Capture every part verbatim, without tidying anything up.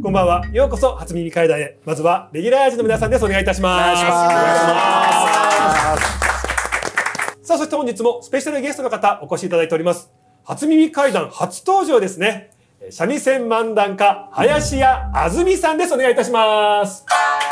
こんばんは。ようこそ初耳会談へ。まずはレギュラー陣の皆さんです。お願いいたします。お願いします。さあ、そして本日もスペシャルゲストの方お越しいただいております。初耳会談初登場ですね。三味線漫談家林家あずみさんです。お願いいたします。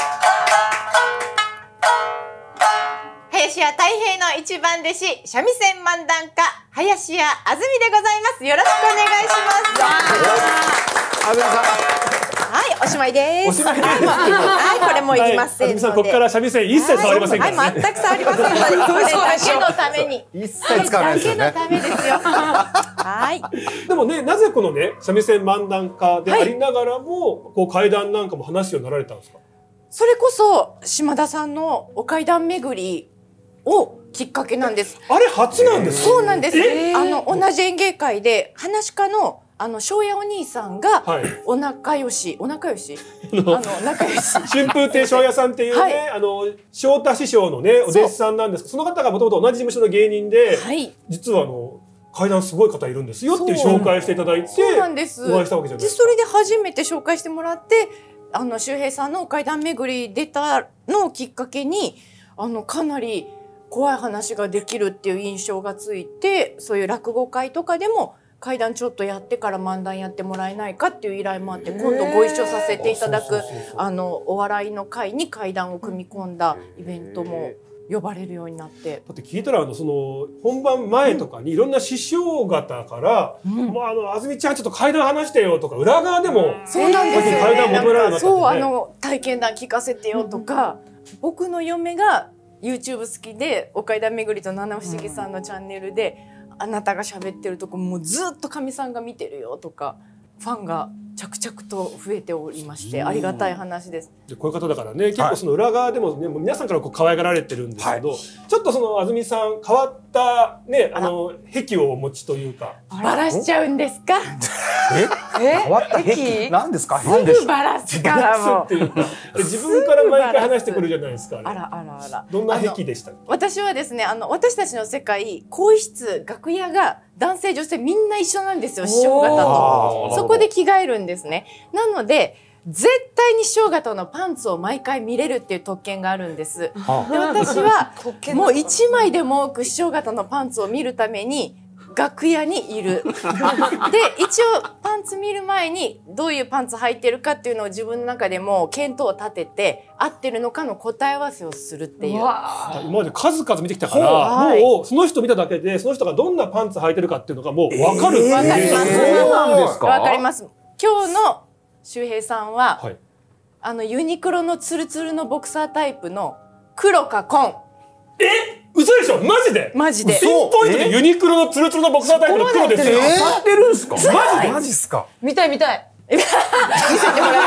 林家たい平の一番弟子、三味線漫談家林家あずみでございます。よろしくお願いします。 あずみさん、 はい、おしまいです。 おしまいです。 はい、これもいりませんので。 あずみさん、ここから三味線一切触りませんからね。 はい、全く触りませんので、これだけのために。 一切使わないですよね。 これだけのためですよ。はい。 でもね、なぜこのね、三味線漫談家でありながらも、こう怪談なんかも話すようになられたんですか？ それこそ島田さんのお怪談巡りをきっかけなんです。 あれ初なんですか？ そうなんです。あの同じ演芸会で話し家のあの庄屋お兄さんがお仲良し、お仲良し、あの仲良し。 春風亭昇也さんっていうね、 はい、 あの昇太師匠のねお弟子さんなんですけど、その方がもともと同じ事務所の芸人で、 はい、 実はあの怪談すごい方いるんですよっていう紹介していただいて、 そうなんです。 お会いしたわけじゃないですか。 それで初めて紹介してもらって、あの周平さんの怪談巡り出たのをきっかけに、あのかなり怖い話ができるっていう印象がついて、そういう落語会とかでも怪談ちょっとやってから漫談やってもらえないかっていう依頼もあって、今度ご一緒させていただくあのお笑いの会に怪談を組み込んだイベントも呼ばれるようになって。 だって聞いたらあのその本番前とかにいろんな師匠方から「もうあのあずみちゃんちょっと怪談話してよ」とか裏側でもそうなんですよ、 怪談求められるようになったんでね。 そう、あの体験談聞かせてよとか、僕の嫁が YouTube 好きでお怪談巡りと七不思議さんのチャンネルで、あなたが喋ってるとこもうずっとかみさんが見てるよとか、ファンが着々と増えておりまして、ありがたい話です。 でこういう方だからね、結構その裏側でもね、もう皆さんからこう可愛がられてるんですけど、 はい、 ちょっとそのあずみさん変わったね、あの癖をお持ちというか。 バラしちゃうんですか？ え？変わった癖？何ですか？ すぐバラすからもう。 自分から毎回話してくるじゃないですか。 あらあらあら。 どんな癖でしたっけ？ 私はですね、あの私たちの世界、更衣室、楽屋が男性女性みんな一緒なんですよ、師匠方と。そこで着替えるんですね。なので絶対に師匠方のパンツを毎回見れるっていう特権があるんです。で、私はもう一枚でも多く師匠方のパンツを見るために楽屋にいる。で、一応パンツ見る前にどういうパンツ履いてるかっていうのを自分の中でも見当を立てて、合ってるのかの答え合わせをするっていう。 今まで数々見てきたから、はい、もうその人見ただけでその人がどんなパンツ履いてるかっていうのがもう分かる。 分かります。 そうなんですか？ 分かります。今日の周平さんは、 はい、 あのユニクロのツルツルのボクサータイプの黒か紺。 え？嘘でしょ？マジで？ マジで。 ピンポイントでユニクロのツルツルのボクサータイプの黒ですよ。 当たってるんですか？ マジで？ マジっすか？ 見たい見たい。 見せてもらいます。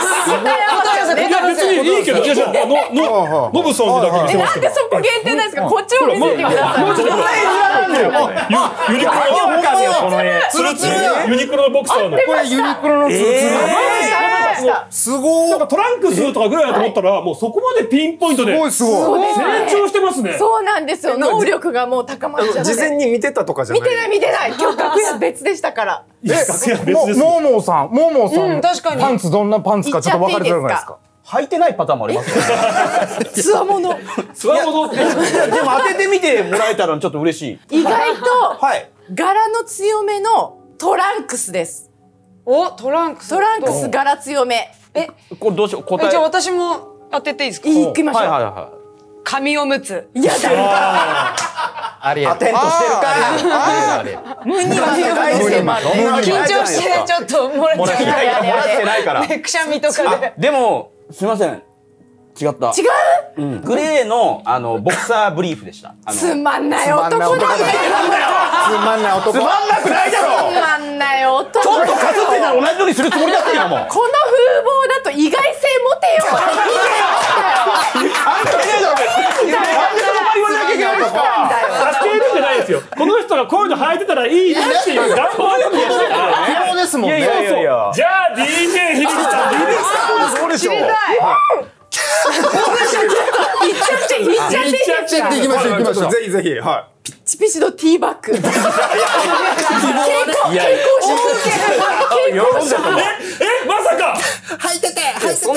いや別にいいけど、いやののノブさんにだけ見せますけど。 なんでそこ限定なんですか？こっちを見せてください。 もうちょっとこれ。ユニクロのツルツルユニクロのボクサーの。 これユニクロのツルツル。すごい。 なんかトランクスとかぐらいだと思ったら、もうそこまでピンポイントで。 すごいすごい。 成長してますね。 そうなんですよ。能力がもう高まっちゃって。 事前に見てたとかじゃない。 見てない見てない。今日楽屋別でしたから。 楽屋別です。 モーモーさん、モーモーさん。 確かに。 パンツどんなパンツかちょっと分かれてるじゃないですか。 履いてないパターンもありますよ。 つわもの。 つわもの。 でも当ててみてもらえたらちょっと嬉しい。 意外とはい柄の強めのトランクスです。 お、トランクス。 トランクス柄強め。 え、 これどうしよう答え。 じゃあ私も当てていいですか？ いきましょう。 はいはいはい。 紙おむつ。 いやだ。 ありアテントしてるか。 無には緊張してちょっと漏れちゃう。 漏らしてないから。 くしゃみとかで。 でもすみません。違った。 違う？ うん。グレーのあのボクサーブリーフでした。 つまんない男だね。 つまんない男。 つまんなくないだろ。 つまんない男。 ちょっとかすってたら同じようにするつもりだったよもう。 この風貌だと意外性持てよ。 あんたねえだろ。なんでその場合言わなきゃいけないんですか。 助けるじゃないですよ。この人がこういうの履いてたらいいなっていう願望のことだからね。 希望ですもんね。 いやいやいや。 じゃあ ディージェー 響さん、響さんそうでしょう。 行っちゃって行っちゃって行っちゃって行きましょう行きましょう。ぜひぜひはい。 ピッチピチのティーバッグ。健康健康喜んじゃった。 え、まさか履いてて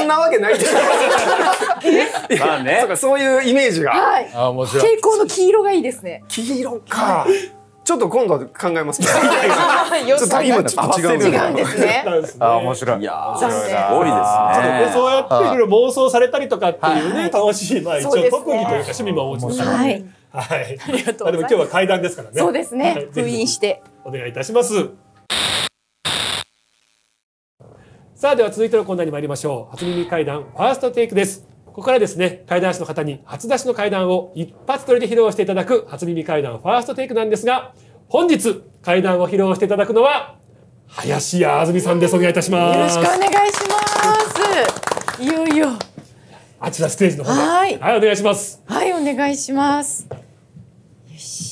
なわけないですよ。 まあね。 そうか、そういうイメージが。 はい。 あ、面白い。 蛍光の黄色がいいですね。 黄色か。ちょっと今度は考えますね。ちょっと今ちょっと違う。 違うんですね。 あ、面白い。 いやー、 残念。 すごいですね。 そうやっていろいろ妄想されたりとかっていうね、楽しい、まあ一応特技というか趣味もお持ちですから。 はい。 はい。 ありがとうございます。 でも今日は階段ですからね。 そうですね。封印して。 お願いいたします。さあ、では続いてのコーナーに参りましょう。初耳階段ファーストテイクです。ここからですね、階段師の方に初出しの階段を一発撮りで披露していただく初耳階段ファーストテイクなんですが、本日階段を披露していただくのは林家あずみさんです。お願いいたします。 よろしくお願いします。いよいよ。 あちらステージの方で。 はい。 はい、お願いします。 はい、お願いします。よし。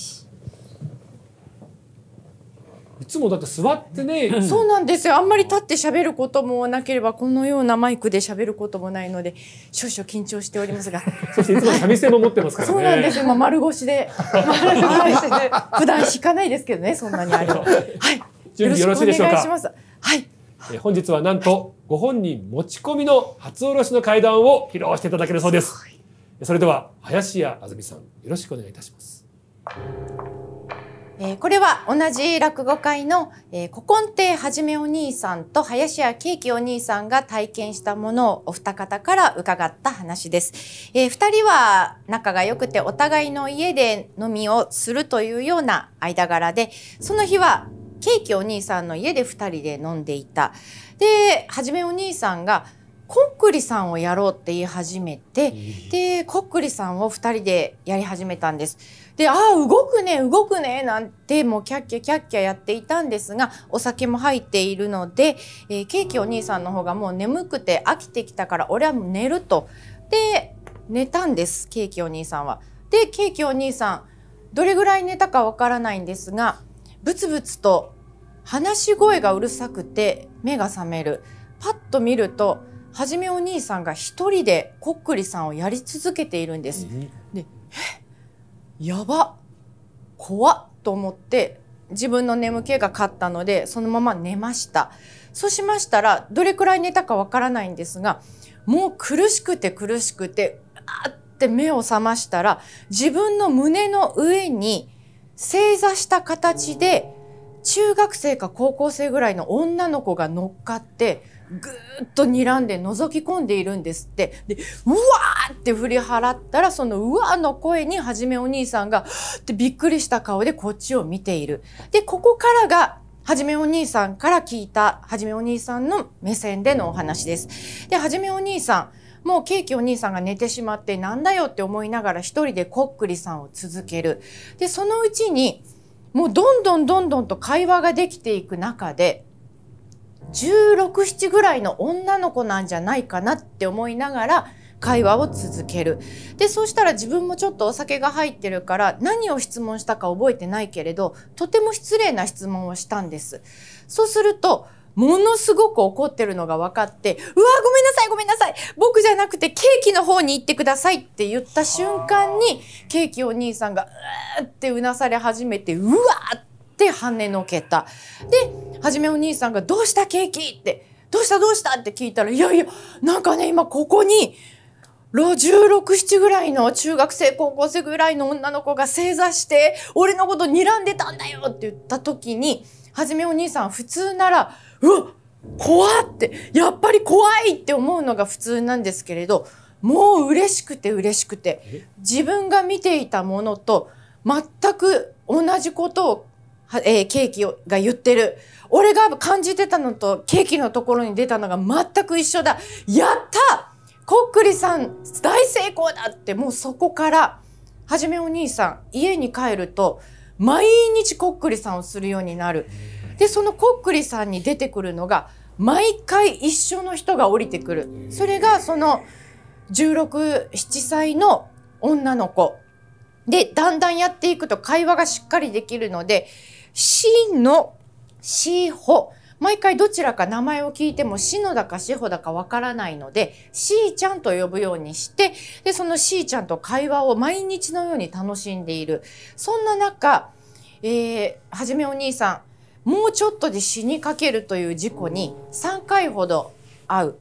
いつもだって座ってね。 そうなんですよ。あんまり立って喋ることもなければ、このようなマイクで喋ることもないので、少々緊張しておりますが。 そしていつも三味線も持ってますからね。 そうなんですよ。今丸腰で。はい、普段弾かないですけどね、そんなにあれを。はい。 準備よろしいでしょうか。 よろしくお願いします。はい。 え本日はなんとご本人持ち込みの初おろしの階段を披露していただけるそうです。それでは林家あずみさん、よろしくお願いいたします。 えー、これは同じ落語会の、えー、古今亭はじめお兄さんと林家ケーキお兄さんが体験したものをお二方から伺った話です。えー、二人は仲が良くてお互いの家で飲みをするというような間柄で、その日はケーキお兄さんの家で二人で飲んでいた。で、はじめお兄さんがこっくりさんをやろうって言い始めて、で、こっくりさんを二人でやり始めたんです。で、ああ、動くね、動くね、なんて、もうキャッキャキャッキャやっていたんですが、お酒も入っているので、えー、ケーキお兄さんの方がもう眠くて飽きてきたから、俺はもう寝ると。で、寝たんです、ケーキお兄さんは。で、ケーキお兄さん、どれぐらい寝たかわからないんですが、ブツブツと話し声がうるさくて目が覚める。パッと見ると、はじめお兄さんが一人でこっくりさんをやり続けているんです。で、えやば怖っと思って自分の眠気が勝ったのでそのまま寝ました。そうしましたらどれくらい寝たかわからないんですが、もう苦しくて苦しくてあーって目を覚ましたら自分の胸の上に正座した形で中学生か高校生ぐらいの女の子が乗っかってぐーっと睨んで覗き込んでいるんですって。で、うわーって振り払ったら、そのうわーの声にはじめお兄さんがってびっくりした顔でこっちを見ている。で、ここからがはじめお兄さんから聞いたはじめお兄さんの目線でのお話です。で、はじめお兄さん、もうケーキお兄さんが寝てしまってなんだよって思いながら一人でこっくりさんを続ける。で、そのうちにもうどんどんどんどんと会話ができていく中で、じゅうろく、ななぐらいの女の子なんじゃないかなって思いながら会話を続ける。で、そうしたら自分もちょっとお酒が入ってるから何を質問したか覚えてないけれど、とても失礼な質問をしたんです。そうすると、ものすごく怒ってるのが分かって、うわーごめんなさいごめんなさい僕じゃなくてケーキの方に行ってくださいって言った瞬間に、ケーキお兄さんがうーってうなされ始めて、うわーって跳ねのけた。で、はじめお兄さんがどうしたケーキって、どうしたどうしたって聞いたら、いやいや、なんかね、今ここに、じゅうろく、ななぐらいの中学生、高校生ぐらいの女の子が正座して、俺のこと睨んでたんだよって言った時に、はじめお兄さん普通なら、うわ怖って、やっぱり怖いって思うのが普通なんですけれど、もう嬉しくて嬉しくて、自分が見ていたものと全く同じことをえー、ケーキが言ってる。俺が感じてたのとケーキのところに出たのが全く一緒だ。やったこっくりさん大成功だって、もうそこからはじめお兄さん家に帰ると毎日こっくりさんをするようになる。で、そのこっくりさんに出てくるのが毎回一緒の人が降りてくる。それがそのじゅうろく、ななさいの女の子で、だんだんやっていくと会話がしっかりできるので、しのしほ、毎回どちらか名前を聞いてもしのだかしほだかわからないので、しーちゃんと呼ぶようにして、で、そのしーちゃんと会話を毎日のように楽しんでいる。そんな中、えー、はじめお兄さん、もうちょっとで死にかけるという事故にさんかいほど遭う。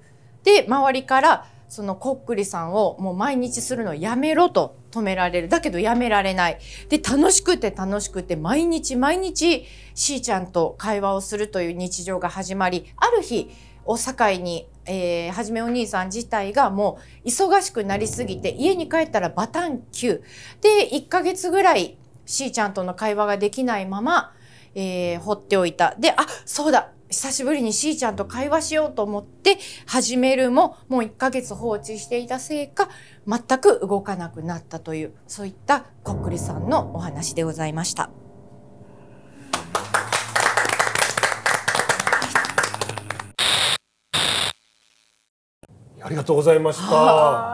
で周りからそのこっくりさんをもう毎日するのやめろと止められる。だけどやめられない。で楽しくて楽しくて毎日毎日しーちゃんと会話をするという日常が始まり、ある日を境に、えー、はじめお兄さん自体がもう忙しくなりすぎて家に帰ったらバタンキューでいっかげつぐらいしーちゃんとの会話ができないまま、えー、放っておいた。で、あ、そうだ。久しぶりにしーちゃんと会話しようと思って始めるも、もういっかげつ放置していたせいか、全く動かなくなったという、そういったこっくりさんのお話でございました。 ありがとうございました。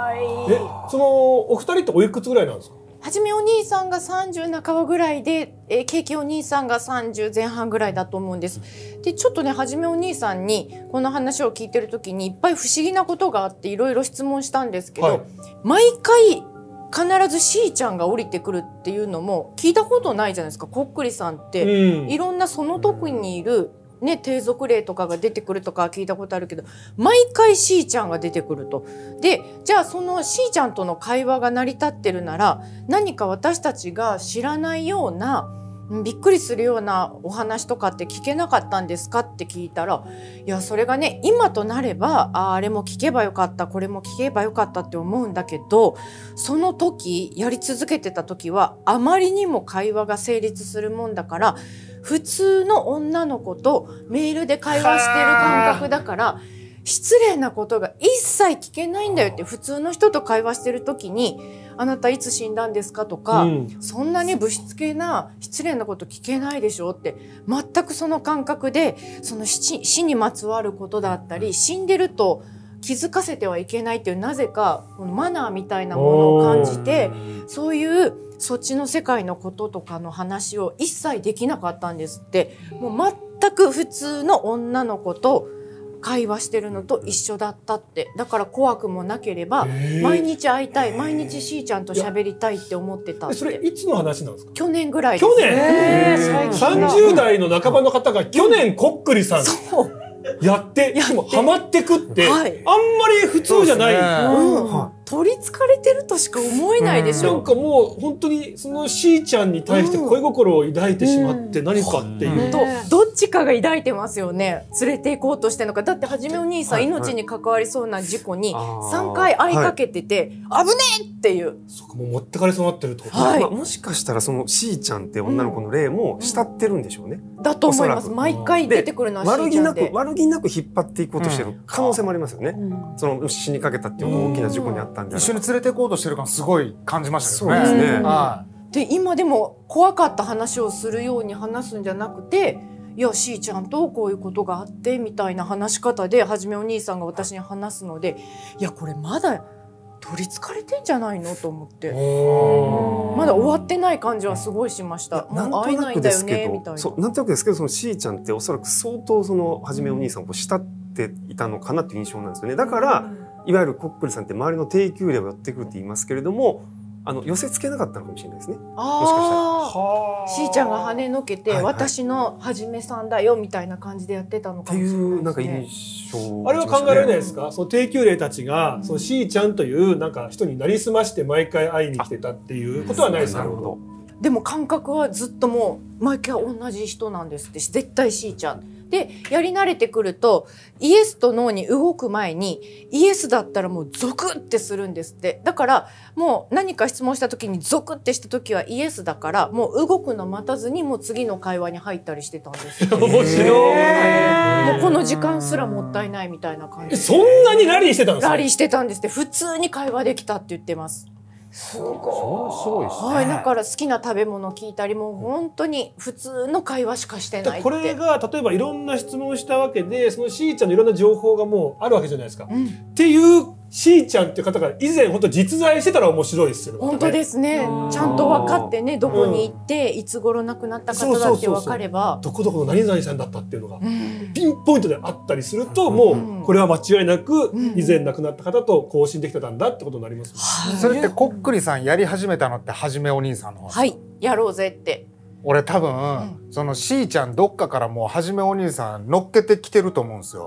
え、そのお二人っておいくつぐらいなんですか？ はじめお兄さんがさんじゅう半ばぐらいで、えー、ケーキお兄さんがさんじゅう前半ぐらいだと思うんです。で、ちょっとね、はじめお兄さんにこの話を聞いてる時にいっぱい不思議なことがあっていろいろ質問したんですけど、はい、毎回必ずしーちゃんが降りてくるっていうのも聞いたことないじゃないですか。こっくりさんって、うん、いろんなその時にいるね、低俗霊とかが出てくるとか聞いたことあるけど、毎回しーちゃんが出てくると。で、じゃあそのしーちゃんとの会話が成り立ってるなら、何か私たちが知らないような、びっくりするようなお話とかって聞けなかったんですかって聞いたら、いや、それがね、今となれば、あ、あれも聞けばよかった、これも聞けばよかったって思うんだけど、その時、やり続けてた時は、あまりにも会話が成立するもんだから、普通の女の子とメールで会話してる感覚だから失礼なことが一切聞けないんだよって。普通の人と会話してる時にあなたいつ死んだんですかとか、うん、そんなにぶしつけな失礼なこと聞けないでしょって、全くその感覚でその 死, 死にまつわることだったり、死んでると気づかせてはいけないっていう、なぜかこのマナーみたいなものを感じて、そういうそっちの世界のこととかの話を一切できなかったんですって。もう全く普通の女の子と会話してるのと一緒だったって。だから怖くもなければ毎日会いたい、毎日しーちゃんと喋りたいって思ってたって。 それいつの話なんですか？ 去年ぐらいです。 去年さんじゅう代の半ばの方が去年こっくりさんそうやってしかもハマってくって、はい、あんまり普通じゃない、 うんはい、取りつかれてるとしか思えないでしょ。 なんかもう本当にそのしーちゃんに対して恋心を抱いてしまって何かっていう、 うんうん、とどっちかが抱いてますよね。連れて行こうとしてるのか。だってはじめお兄さん、はい、命に関わりそうな事故にさんかい会いかけてて、はい、危ねえっていう。 そこも持ってかれそうになってるってこと、 はい、まあ、もしかしたらそのしーちゃんって女の子の霊も慕ってるんでしょうね、 うん、だと思います。毎回出てくるのはしーちゃんで悪気なく引っ張っていこうとしてる可能性もありますよね、うん、その死にかけたっていうの大きな事故にあったんで、 一緒に連れて行こうとしてる感すごい感じましたけどね。 そうですね、 はい、で今でも怖かった話をするように話すんじゃなくて、いやしーちゃんとこういうことがあってみたいな話し方ではじめお兄さんが私に話すので、いやこれまだ取りつかれてんじゃないのと思って、まだ終わってない感じはすごいしました。もう会えないんだよねみたいな。 そうなんとなくですけど、そのしーちゃんっておそらく相当そのはじめお兄さんをこう慕っていたのかなっていう印象なんですよね。だから、うん、いわゆるこっくりさんって周りの低級霊を寄ってくるって言いますけれども、あの寄せ付けなかったのかもしれないですね。 あもしかしたらしーちゃんが跳ねのけて、はいはい、私のはじめさんだよみたいな感じでやってたのかもしれないですね。っていうなんか印象、 あれは考えられないですか？その低級霊たちが、うん、そのしーちゃんというなんか人になりすまして毎回会いに来てたっていうことはないですか？なるほど。 でも感覚はずっともう毎回同じ人なんですって。絶対しーちゃんでやり慣れてくるとイエスとノーに動く前にイエスだったらもうゾクってするんですって。だからもう何か質問した時にゾクってした時はイエスだから、もう動くの待たずにもう次の会話に入ったりしてたんですって。 面白い。もうこの時間すらもったいないみたいな感じで。 そんなにラリーしてたんですか？ ラリーしてたんですって。普通に会話できたって言ってます。 すごい。すごいですね。 はい、だから好きな食べ物聞いたり、もう本当に普通の会話しかしてないって。 これが例えばいろんな質問をしたわけで、そのしーちゃんのいろんな情報がもうあるわけじゃないですか。うん、っていうしーちゃんっていう方が以前本当実在してたら面白いですよね。 本当ですね。ちゃんと分かってね、どこに行って、うん、いつ頃亡くなった方だって分かれば、 どこどこの何々さんだったっていうのが、うん、ピンポイントであったりすると、もうこれは間違いなく以前亡くなった方と交信できてたんだってことになります、 ね。うん、それってこっくりさんやり始めたのってはじめお兄さんの。 はい、やろうぜって。 俺多分、うん、そのしーちゃんどっかからもうはじめお兄さん乗っけてきてると思うんですよ。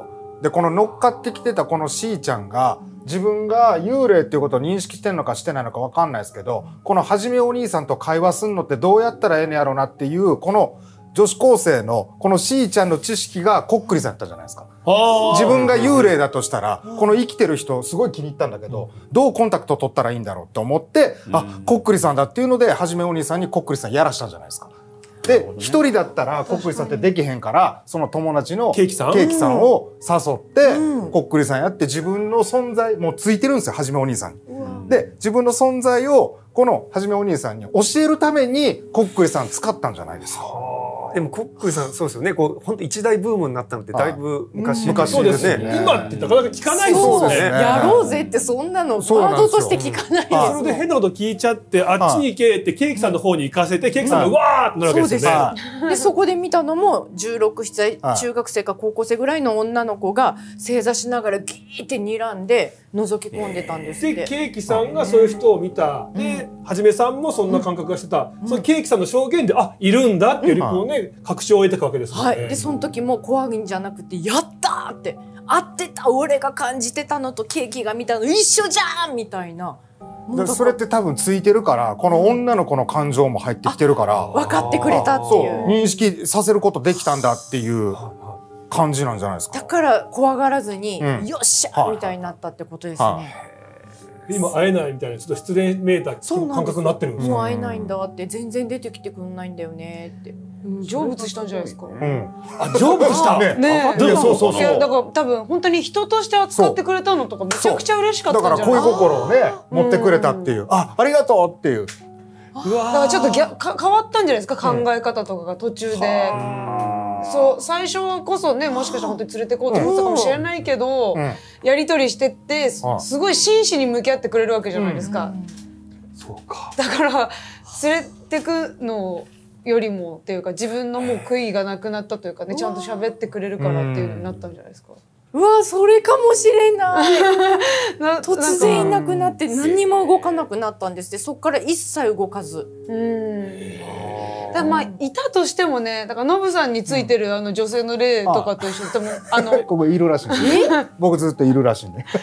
でこの乗っかってきてたこの C ちゃんが自分が幽霊っていうことを認識してんのかしてないのか分かんないですけど、このはじめお兄さんと会話すんのってどうやったらええのやろうなっていうこの女子高生のこの C ちゃんの知識がこっくりさんやったじゃないですか。自分が幽霊だとしたらこの生きてる人すごい気に入ったんだけど、どうコンタクト取ったらいいんだろうって思って、あ、こっくりさんだっていうのではじめお兄さんにこっくりさんやらしたんじゃないですか。で一人だったらこっくりさんってできへんから、その友達のケーキさんケーキさんを誘ってこっくりさんやって自分の存在もうついてるんですよ、はじめお兄さんに。で自分の存在をこのはじめお兄さんに教えるためにこっくりさん使ったんじゃないですか。 でもこっくりさんそうですよね。こう本当一大ブームになったのってだいぶ昔昔そうですよね。今ってなかなか聞かないですよね。 やろうぜってそんなのワードとして聞かないです。 それで変なこと聞いちゃってあっちに行けってケーキさんの方に行かせてケーキさんがうわーってなるわけですよね。 でそこで見たのもじゅうろく、なな中学生か高校生ぐらいの女の子が正座しながらギーって睨んで覗き込んでたんですって。 でケーキさんがそういう人を見た。ではじめさんもそんな感覚がしてた。そのケーキさんの証言であいるんだっていうこうね確証を得ていくわけですよね。 はい。でその時も怖いんじゃなくてやったーって合ってた、俺が感じてたのとケーキが見たの一緒じゃんみたいな。 それって多分ついてるからこの女の子の感情も入ってきてるから分かってくれたっていう。 認識させることできたんだっていう感じなんじゃないですか。 だから怖がらずに、 うん、 よっしゃみたいになったってことですね。はいはい、 今会えないみたいなちょっと失恋めいた感覚になってるんですよ。 もう会えないんだって全然出てきてくんないんだよねって。 成仏したんじゃないですか。うん、 あ成仏したね。 ね、そうそうそう。だから多分本当に人として扱ってくれたのとかめちゃくちゃ嬉しかったんじゃない。 だから恋心をね持ってくれたっていう、あ、ありがとうっていう。 だからちょっとぎゃか変わったんじゃないですか、考え方とかが途中で。そう最初こそねもしかしたら本当に連れてこうと思ってたかもしれないけど、うん、やり取りしてってすごい真摯に向き合ってくれるわけじゃないですか。うんうん、 そうか。 だから連れてくのよりもっていうか自分のもう悔いがなくなったというかね、ちゃんと喋ってくれるからっていうのになったんじゃないですか。 うわそれかもしれない突然いなくなって何にも動かなくなったんですって。そっから一切動かず。 うんだまあいたとしてもね、だからノブさんについてるあの女性の霊とかと一緒に多分あのここいるらしいんで僕ずっといるらしいんで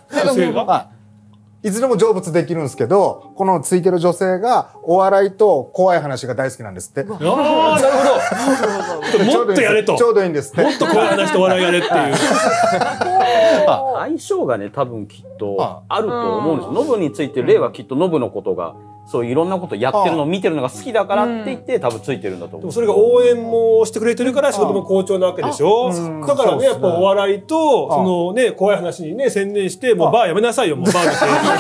いつでも成仏できるんですけど、このついてる女性がお笑いと怖い話が大好きなんですって。ああなるほどもっとやれとちょうどいいんですって。 もっと怖い話と笑いやれっていう相性がね多分きっとあると思うんです。ノブについてる霊はきっとノブのことがそういろんなことやってるのを見てるのが好きだからって言って多分ついてるんだと思う。 でもそれが応援もしてくれてるから仕事も好調なわけでしょ。だからねやっぱお笑いとそのね怖い話にね専念してもうバーやめなさいよもうバーのせいに。バー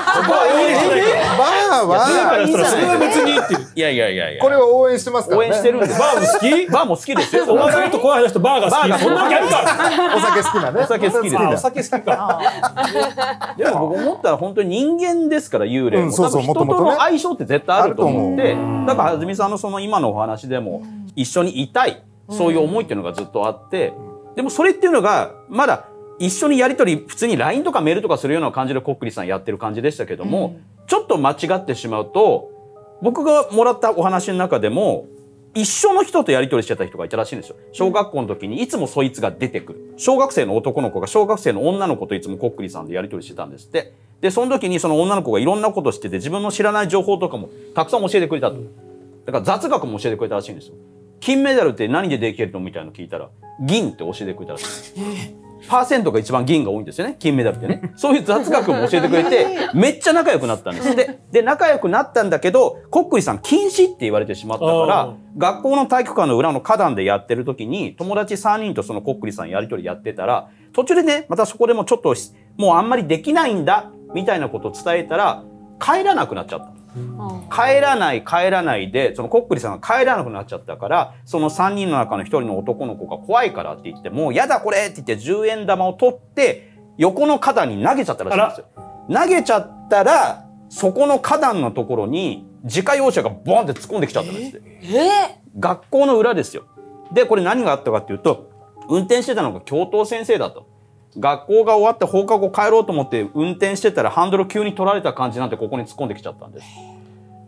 はそれは別にっていう。 いやいやいやいや。 これを応援してますからね。 応援してるんです。 バーも好き？ バーも好きですよ。 お笑いと怖い話とバーが好き。そんなわけあるか。 お酒好きなね。 お酒好きです。 お酒好きか。 でも僕思ったら本当に人間ですから幽霊も多分人との相性って絶対あると思って、だからはずみさんのその今のお話でも一緒にいたいそういう思いっていうのがずっとあって、でもそれっていうのがまだ一緒にやり取り普通に ライン とかメールとかするような感じでこっくりさんやってる感じでしたけども、ちょっと間違ってしまうと僕がもらったお話の中でも一緒の人とやり取りしてた人がいたらしいんですよ。小学校の時にいつもそいつが出てくる。小学生の男の子が小学生の女の子といつもこっくりさんでやり取りしてたんですって。で、その時にその女の子がいろんなことしてて自分の知らない情報とかもたくさん教えてくれたと。だから雑学も教えてくれたらしいんですよ。金メダルって何でできるのみたいなの聞いたら銀って教えてくれたらしい。パーセントが一番銀が多いんですよね。金メダルってね。そういう雑学も教えてくれて、めっちゃ仲良くなったんです。で、で、仲良くなったんだけど、こっくりさん禁止って言われてしまったから、学校の体育館の裏の花壇でやってる時に、友達さんにんとそのこっくりさんやりとりやってたら、途中でね、またそこでもちょっと、もうあんまりできないんだ、みたいなことを伝えたら、帰らなくなっちゃった。帰らない帰らないでそのこっくりさんが帰らなくなっちゃったから、そのさんにんの中のひとりの男の子が怖いからって言ってもうやだこれって言ってじゅうえん玉を取って横の花壇に投げちゃったらしいんですよ。投げちゃったらそこの花壇のところに自家用車がボンって突っ込んできちゃったんですって。 ええ学校の裏ですよ。でこれ何があったかっていうと、運転してたのが教頭先生だと。学校が終わって放課後帰ろうと思って運転してたらハンドル急に取られた感じなんてここに突っ込んできちゃったんです。だ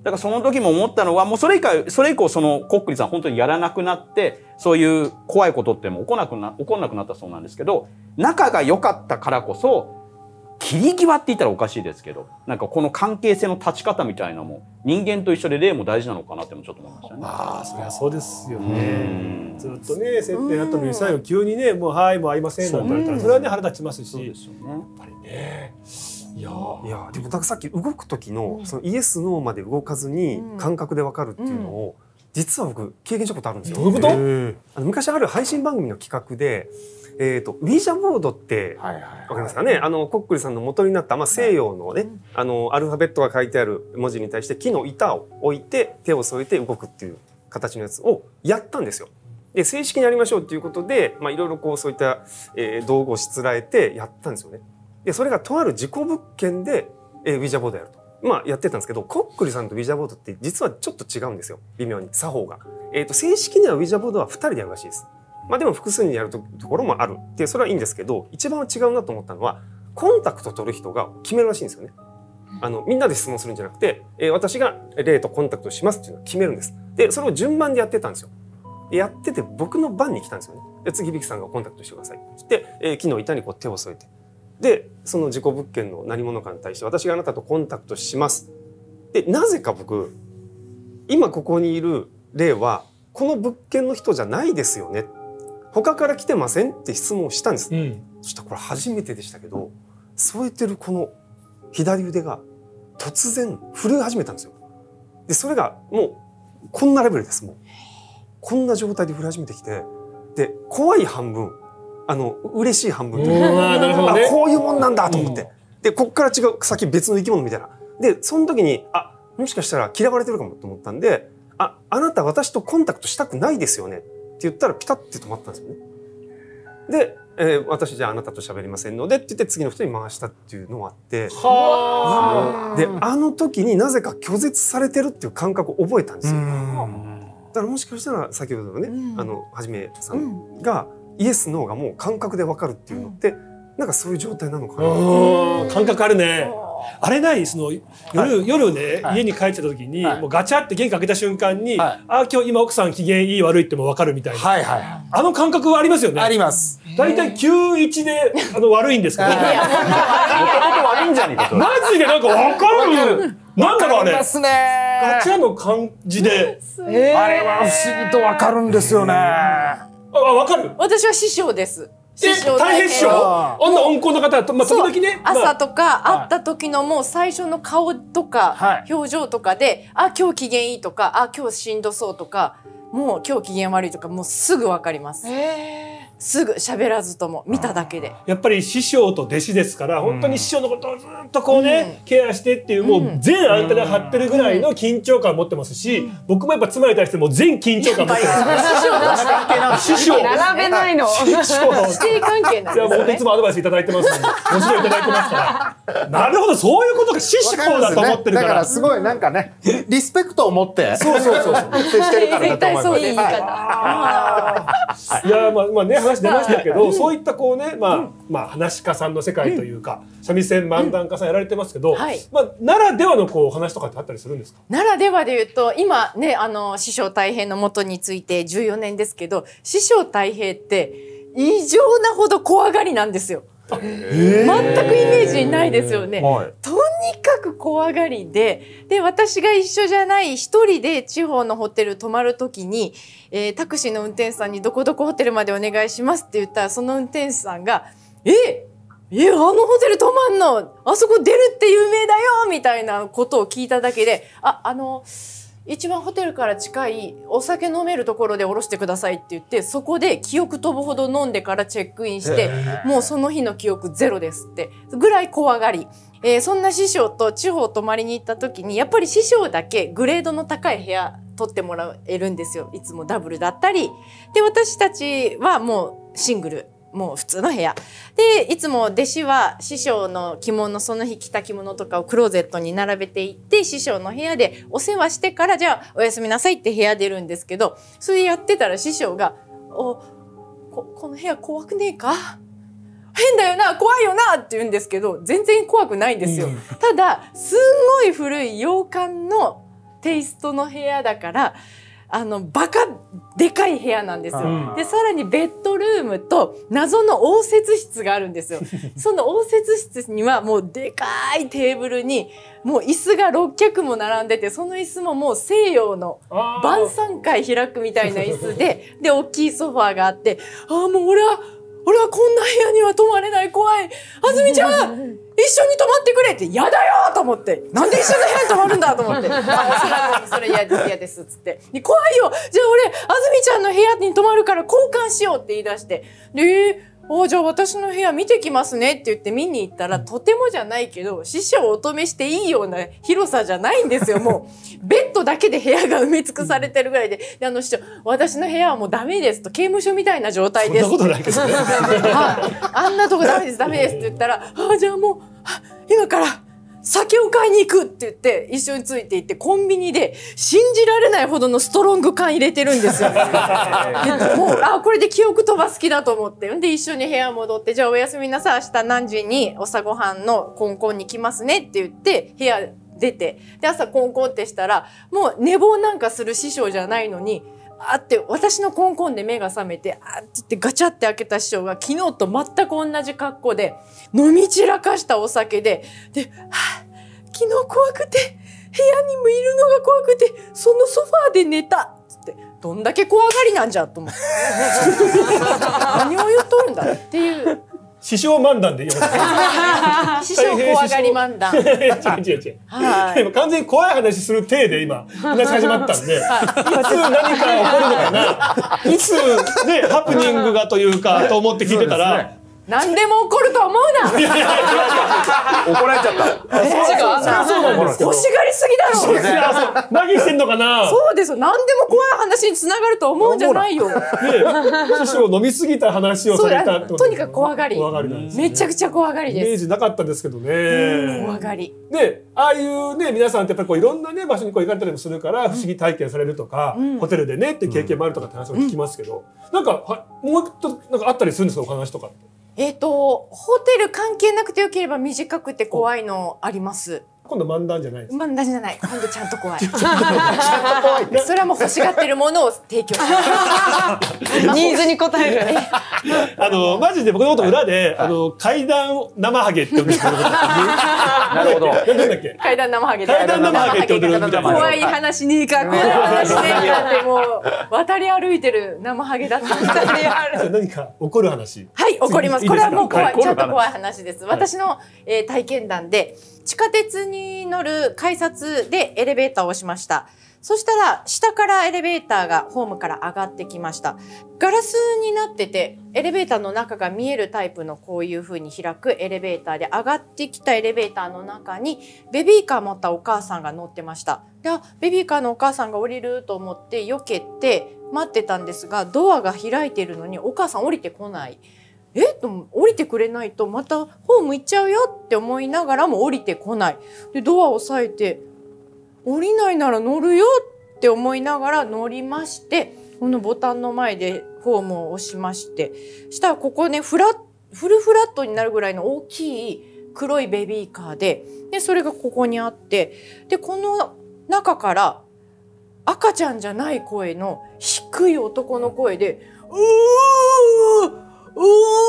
からその時も思ったのは、もうそれ以降、それ以降そのコックリさん本当にやらなくなって、そういう怖いことっても起こらなくな、起こらなくなったそうなんですけど、仲が良かったからこそ、切り際って言ったらおかしいですけど、なんかこの関係性の立ち方みたいなのも人間と一緒で霊も大事なのかなってもちょっと思いましたね。 ああ、そりゃそうですよね。ずっとね接点あったのに最後急にねもうはいもう会いませんなんて言われたらそれはね腹立ちますし。そうですよね。やっぱりね。いやいやでもだからさっき動く時のそのイエスノーまで動かずに感覚でわかるっていうのを実は僕経験したことあるんですよ。 どういうこと？ あの昔ある配信番組の企画で。えーと、ウィージャーボードってわかりますかね。あのコックリさんの元になった、まあ、西洋のね、はい、あのアルファベットが書いてある文字に対して木の板を置いて手を添えて動くっていう形のやつをやったんですよ。で正式にやりましょうっていうことで、まあ、いろいろこうそういった、えー、道具をしつらえてやったんですよね。でそれがとある事故物件で、えー、ウィージャーボードやると。まあやってたんですけど、コックリさんとウィージャーボードって実はちょっと違うんですよ。微妙に作法が。えーと正式にはウィージャーボードはふたりでやるらしいです。まあでも複数人やるところもあるっていうそれはいいんですけど、一番違うなと思ったのはコンタクト取る人が決めるらしいんですよね。あのみんなで質問するんじゃなくて、えー、私が霊とコンタクトしますっていうのを決めるんです。でそれを順番でやってたんですよ。でやってて僕の番に来たんですよね。で次ビキさんがコンタクトしてくださいって言って、えー、木の板にこう手を添えて、でその事故物件の何者かに対して私があなたとコンタクトします。でなぜか僕今ここにいる霊はこの物件の人じゃないですよね、他から来てませんって質問をしたんです、うん、そしたらこれ初めてでしたけど添えてるこの左腕が突然震え始めたんですよ。でそれがもうこんなレベルです。もうこんな状態で震え始めてきて、で怖い半分あの嬉しい半分というか、あ、なるほどね、あこういうもんなんだと思って、うん、でこっから違う先別の生き物みたいなでその時にあもしかしたら嫌われてるかもと思ったんで、ああなた私とコンタクトしたくないですよねって言ったらピタッて止まったんですよね。で、えー、私じゃああなたと喋りませんのでって言って次の人に回したっていうのがあって、はであの時になぜか拒絶されてるっていう感覚を覚えたんですよ。だからもしかしたら先ほどのね、うん、あのはじめさんが、うん、イエスノーがもう感覚で分かるっていうのって、うん、なんかそういう状態なのかな。 感覚あるね。あれないその夜、はい、夜ね、はい、家に帰ってた時に、はい、もうガチャって玄関開けた瞬間に、はい、あ今日今奥さん機嫌いい悪いっても分かるみたいな、はいはい、あの感覚はありますよね。あります。 だいたいきゅういちであの悪いんですけど、もともと悪いんじゃねえかと。 マジでなんか分かる。なんだろうあれ。 ガチャの感じで、 えー、あれは不思議と分かるんですよね。あ分かる。 私は師匠です。 え、大変師匠？あんな温厚な方は、まあ、時々ね。 朝とか会った時のもう最初の顔とか、表情とかで、あ、今日機嫌いいとか、あ、今日しんどそうとか、もう今日機嫌悪いとか、もうすぐわかります。すぐ喋らずとも見ただけで。 やっぱり師匠と弟子ですから、本当に師匠のことをずっとこうね、うん、ケアしてっていう、もう全アンテナ張ってるぐらいの緊張感を持ってますし、うん、僕もやっぱ妻に対しても全緊張感を持ってます。師匠並べないの。 師匠師弟関係なんですね。いやもう本当いつもアドバイスいただいてますので、もちろんいただいてますから。なるほど、そういうことが師匠だと思ってるから。 だからすごいなんかね、リスペクトを持って、 そうそうそうそう。 接してるからだと思います。 そういう言い方。 いやまあまあね話出ましたけど、そういったこうね、まあまあ話し家さんの世界というか、三味線漫談家さんやられてますけど、まあならではのこう話とかってあったりするんですか？ ならではで言うと、今ねあの師匠太平の元についてじゅうよねんですけど、師匠太平って異常なほど怖がりなんですよ。全くイメージないですよね。はい、とにかく怖がりで、で私が一緒じゃない一人で地方のホテル泊まるときに、えー、タクシーの運転手さんにどこどこホテルまでお願いしますって言ったら、その運転手さんが「ええあのホテル泊まんの？あそこ出るって有名だよ」みたいなことを聞いただけで「ああの一番ホテルから近いお酒飲めるところで降ろしてください」って言って、そこで記憶飛ぶほど飲んでからチェックインして、もうその日の記憶ゼロですってぐらい怖がり、えー、そんな師匠と地方泊まりに行った時に、やっぱり師匠だけグレードの高い部屋取ってもらえるんですよ。いつもダブルだったりで、私たちはもうシングル、もう普通の部屋で、いつも弟子は師匠の着物、その日着た着物とかをクローゼットに並べていって、師匠の部屋でお世話してから、じゃあおやすみなさいって部屋出るんですけど、それやってたら師匠が「お こ, この部屋怖くねえか？変だよな、怖いよな」って言うんですけど、全然怖くないんですよ。うん、ただすんごい古い洋館のテイストの部屋だからあのバカでかい部屋なんですよ。でさらにベッドルームと謎の応接室があるんですよ。その応接室にはもうでかいテーブルにもう椅子がろっ脚も並んでて、その椅子ももう西洋の晩餐会開くみたいな椅子でで大きいソファーがあって、ああもう俺は俺はこんな部屋には泊まれない、怖い、あずみちゃん一緒に泊まってくれって、やだよと思って、なんで一緒の部屋に泊まるんだと思って、あそれ嫌です嫌ですっつって、で怖いよ、じゃあ俺あずみちゃんの部屋に泊まるから交換しようって言い出して、でえーおじゃあ私の部屋見てきますねって言って見に行ったら、とてもじゃないけど師匠お止めしていいような広さじゃないんですよ。もうベッドだけで部屋が埋め尽くされてるぐらいで、であの師匠私の部屋はもうダメですと、刑務所みたいな状態です。 そんなことないですね。 はい、あんなとこダメですダメですって言ったら、あじゃあもう今から酒を買いに行くって言って一緒について行って、コンビニで信じられないほどのストロング缶入れてるんですよ。でもうあこれで記憶飛ばす気だと思って、で一緒に部屋戻って、じゃあおやすみなさい、明日何時に朝ごはんのコンコンに来ますねって言って部屋出て、で朝コンコンってしたらもう寝坊なんかする師匠じゃないのに、あって私のコンコンで目が覚めて、あって言ってガチャって開けた師匠が昨日と全く同じ格好で飲み散らかしたお酒で、で、はあ、昨日怖くて部屋にもいるのが怖くてそのソファーで寝たっつって、どんだけ怖がりなんじゃと思って何を言っとるんだっていう。 師匠漫談で言います師匠怖がり漫談。 違う違う違う。 はい。 今完全に怖い話する体で今話始まったんで、いつ何か起こるのかな、いつねハプニングがというかと思って聞いてたら。 何でも起こると思うな。 怒られちゃった。 えー、 そうなんですけど。 欲しがりすぎだろ。 何してんのかな。 そうですよ。何でも怖い話につながると思うんじゃないよ。 師匠飲みすぎた話をされたってこと。 とにかく怖がり。 怖がりなんですね。 めちゃくちゃ怖がりです。 イメージなかったんですけどね。 怖がり。 で、ああいうね皆さんってやっぱりこういろんなね場所にこう行かれたりもするから不思議体験されるとか、ホテルでねって経験もあるとかって話を聞きますけど、なんかもう一つなんかあったりするんですか、お話とか。 えっと、ホテル関係なくてよければ短くて怖いのあります。 今度漫談じゃないです。 漫談じゃない。今度ちゃんと怖い。それはもう欲しがってるものを提供する。ニーズに応える。 あのマジで僕のこと裏で、あの階段生ハゲって呼んでる。 なるほど。 なんだっけ。 階段生ハゲ。 階段生ハゲって呼んでるみたいな。 怖い話ねえか、怖い話ねえかってもう渡り歩いてる生ハゲだった。渡り歩いて。 何か起こる話。 はい、起こります。これはもう怖い、ちゃんと怖い話です。私の体験談で。地下鉄に乗る改札でエレベーターを押しました。そしたら下からエレベーターがホームから上がってきました。ガラスになっててエレベーターの中が見えるタイプのこういう風に開くエレベーターで、上がってきたエレベーターの中にベビーカー持ったお母さんが乗ってました。で、あ、ベビーカーのお母さんが降りると思って避けて待ってたんですが、ドアが開いているのにお母さん降りてこない。えっと降りてくれないとまたホーム行っちゃうよって思いながらも降りてこない。でドアを押さえて降りないなら乗るよって思いながら乗りまして、このボタンの前でホームを押しまして、したらここねフラフルフラットになるぐらいの大きい黒いベビーカーで、でそれがここにあって、でこの中から赤ちゃんじゃない声の低い男の声で「うーう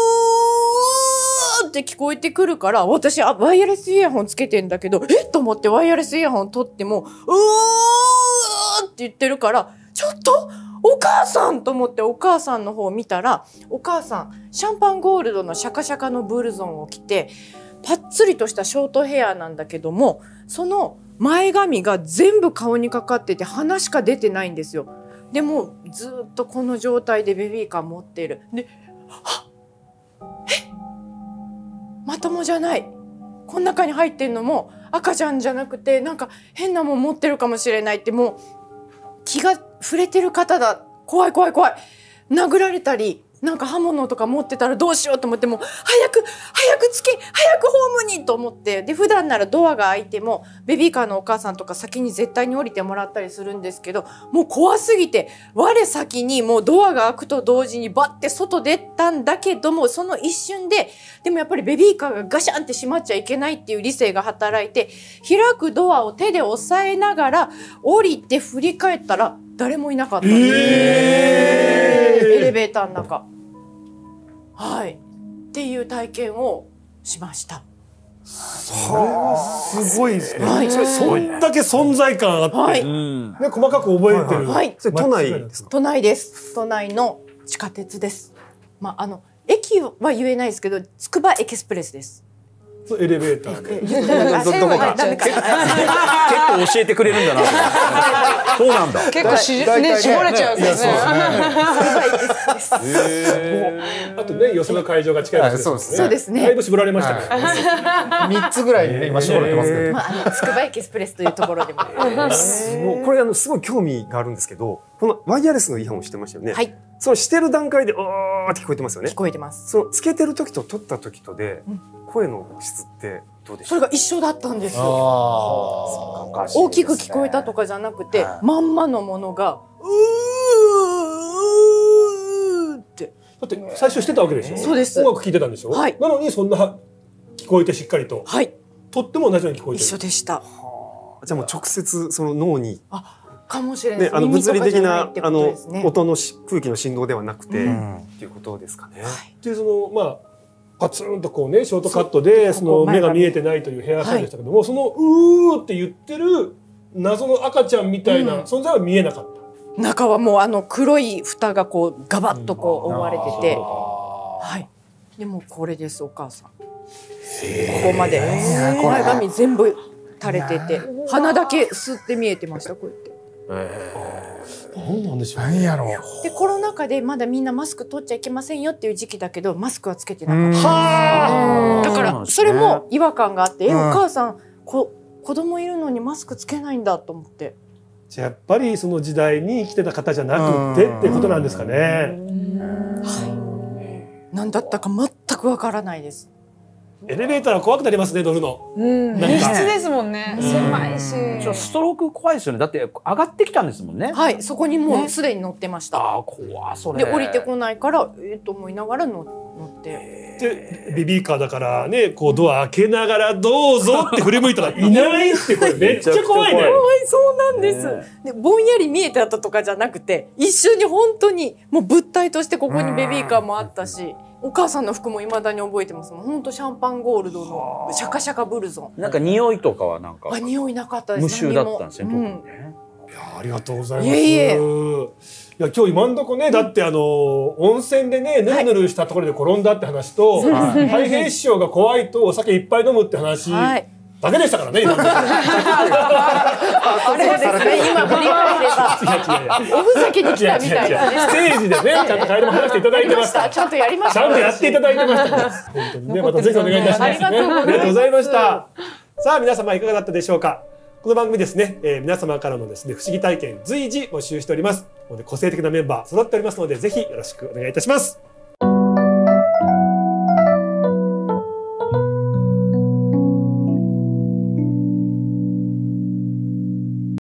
ーって聞こえてくるから、私あワイヤレスイヤホンつけてんだけど、えっと思ってワイヤレスイヤホン取ってもうーって言ってるから、ちょっとお母さんと思ってお母さんの方を見たら、お母さんシャンパンゴールドのシャカシャカのブルゾンを着て、パッツリとしたショートヘアなんだけども、その前髪が全部顔にかかってて鼻しか出てないんですよ。でもずっとこの状態でベビーカー持っている。ではっえまともじゃない、この中に入ってんのも赤ちゃんじゃなくてなんか変なもん持ってるかもしれないって、もう気が触れてる方だ、怖い怖い怖い、殴られたりなんか刃物とか持ってたらどうしようと思って、もう早く早くつけ早くホームにと思って、で普段ならドアが開いてもベビーカーのお母さんとか先に絶対に降りてもらったりするんですけど、もう怖すぎて我先にもうドアが開くと同時にバッて外出たんだけども、その一瞬ででもやっぱりベビーカーがガシャンって閉まっちゃいけないっていう理性が働いて、開くドアを手で押さえながら降りて振り返ったら誰もいなかったんです、えー、エレベーターの中。はい、っていう体験をしました。 それはすごいですね。 はい、 そんだけ存在感あって、はい、ね、細かく覚えてる。 はい、 それ都内ですか？ 都内です。都内の地下鉄です。まああの駅は言えないですけど、つくばエキスプレスです。 エレベーターで。 どこか。結構教えてくれるんだな。そうなんだ。 結構しね絞れちゃうからね。あとね、寄せの会場が近いですね。 そうですね。 だいぶ絞られましたね。 三つぐらいにね今絞れてますけど。 まああのつくばエキスプレスというところでも。 これあのすごい興味があるんですけど、このワイヤレスの違反をしてましたよね。 はい。 そのしてる段階でおーって聞こえてますよね。 聞こえてます。 そのつけてる時と取った時とで声の質ってどうでしょう？ それが一緒だったんですよ。大きく聞こえたとかじゃなくて、まんまのものがうーって。 だって最初してたわけでしょ。 そうです。 音楽聴いてたんでしょ。はい。なのにそんな聞こえてしっかりと。 はい。 とっても同じように聞こえてる。 一緒でした。 じゃあもう直接その脳に。 あ。かもしれないです。 ね、あの物理的なあの音の空気の振動ではなくて、うん、っていうことですかね。はい、 でそのまあパツンとこうねショートカットでその目が見えてないというヘアスタイルでしたけども、はい、そのうーって言ってる謎の赤ちゃんみたいな存在は見えなかった。 うん、中はもうあの黒い蓋がこうガバッとこう覆われてて、うん、はい。でもこれですお母さん。ここまで前髪全部垂れてて、鼻だけ吸って見えてましたこうやって。 何なんでしょう。 何やろう。 でコロナ禍でまだみんなマスク取っちゃいけませんよっていう時期だけど、マスクはつけてなかったんです。だからそれも違和感があって、えお母さんこ子供いるのにマスクつけないんだと思って。 じゃあやっぱりその時代に生きてた方じゃなくてっていうことなんですかね。 はい。何だったか全くわからないです。 エレベーターは怖くなりますね乗るの。 うん。密室ですもんね。狭いし。 ストローク怖いですよね。だって上がってきたんですもんね。 はい。そこにもうすでに乗ってました。 ああ怖それ。 で降りてこないからえっと思いながら乗乗って。 でベビーカーだからねこうドア開けながらどうぞって振り向いたらいないってこれめっちゃ怖いね。 怖いそうなんです。でぼんやり見えてあったとかじゃなくて一緒に本当にもう物体としてここにベビーカーもあったし。お母さんの服も未だに覚えてますもん。本当シャンパンゴールドのシャカシャカブルゾン。 なんか匂いとかはなんか。 あ、匂いなかったです。 無臭だったんですね。うん、 いやありがとうございます。 いえいえ。 いや今日今んとこね、だってあの温泉でねぬるぬるしたところで転んだって話と、はい、太平師匠が怖いとお酒いっぱい飲むって話。はいだけでしたからね今の。あれですね今振り返ればおふざけに来たみたいなね。 ステージでねちゃんと帰りも話していただいてました。 ちゃんとやりました。 ちゃんとやっていただいてました。本当にねまたぜひお願いいたしますね。ありがとうございました。さあ皆様いかがだったでしょうか。この番組ですね、えー、皆様からのですね不思議体験随時募集しております。個性的なメンバー育っておりますのでぜひよろしくお願いいたします。